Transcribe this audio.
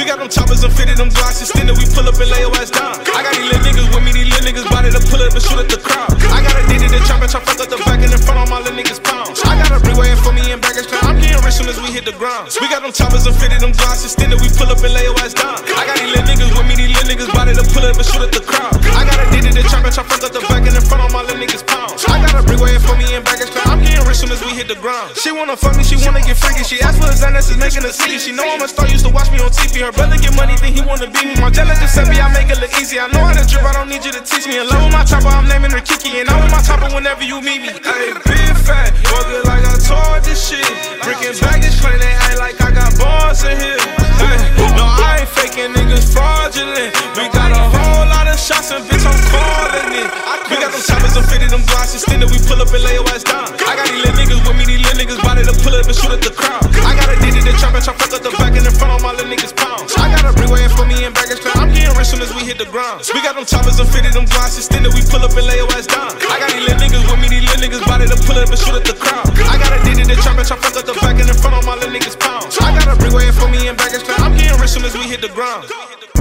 We got them choppers and fitted them Glocks extended, we pull up and lay your ass down. I got these little niggas with me, these little niggas body to pull up and shoot at the crowd. I got a diggy to chop and try fuck up the back and in front of my little niggas pounds. I got a brick waiting for me in baggage claim, I'm getting rich soon as we hit the ground. We got them choppers and fitted them Glocks extended, we pull up and lay your ass down. I got these little niggas with me, these little niggas body to pull up and shoot at the crowd. I got a diggy to chop and try fuck up the back and in front of my little niggas pounds. I got a brick waiting for me in baggage claim, I'm getting rich soon as we hit the ground. She wanna fuck me, she wanna get freaky. She asked for the Xanax, is making a city. She know I'm a star, used to watch me on TV. Her brother get money, think he wanna be me. My jealous just said me, I make it look easy. I know how to drip, I don't need you to teach me. In love with my chopper, I'm naming her Kiki. And I'm with my chopper whenever you meet me. Hey, big fat, fuck it like I told this shit. Brickin' baggage claim, they act like I got bars in here. Hey, no, I ain't faking, niggas fraudulent. We got a whole lot of shots and bitch, I'm calling it. We got them choppers and fitted them Glocks extended, we pull up and lay your ass down. I got these little niggas with me, these little niggas body to pull up and shoot at the crowd. I got a diggy to chop and try fuck up the back and in front of my little niggas pounds. I got a brick waiting for me in baggage claim, I'm getting rich soon as we hit the ground. We got them choppers and fitted them Glocks extended, we pull up and lay your ass down. I got these little niggas with me, these little niggas body to pull up and shoot at the crowd. I got a diggy to chop and try fuck up the back and in front of my little niggas pounds. I got a brick waiting for me in baggage claim, I'm getting rich soon as we hit the ground.